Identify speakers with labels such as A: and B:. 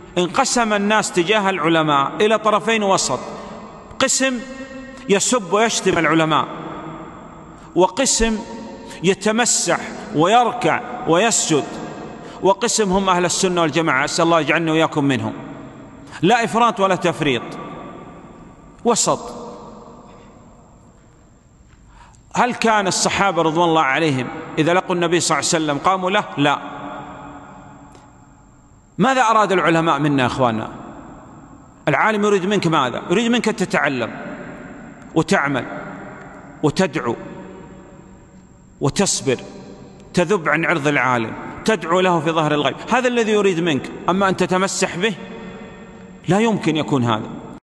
A: انقسم الناس تجاه العلماء إلى طرفين وسط: قسم يسب ويشتم العلماء، وقسم يتمسح ويركع ويسجد، وقسم هم أهل السنة والجماعة. أسأل الله يجعلني وإياكم منهم. لا إفراط ولا تفريط، وسط. هل كان الصحابة رضوان الله عليهم إذا لقوا النبي صلى الله عليه وسلم قاموا له؟ لا. ماذا أراد العلماء منا يا أخواننا؟ العالم يريد منك ماذا؟ يريد منك أن تتعلم وتعمل وتدعو وتصبر، تذب عن عرض العالم، تدعو له في ظهر الغيب. هذا الذي يريد منك. أما أن تتمسح به لا يمكن يكون هذا.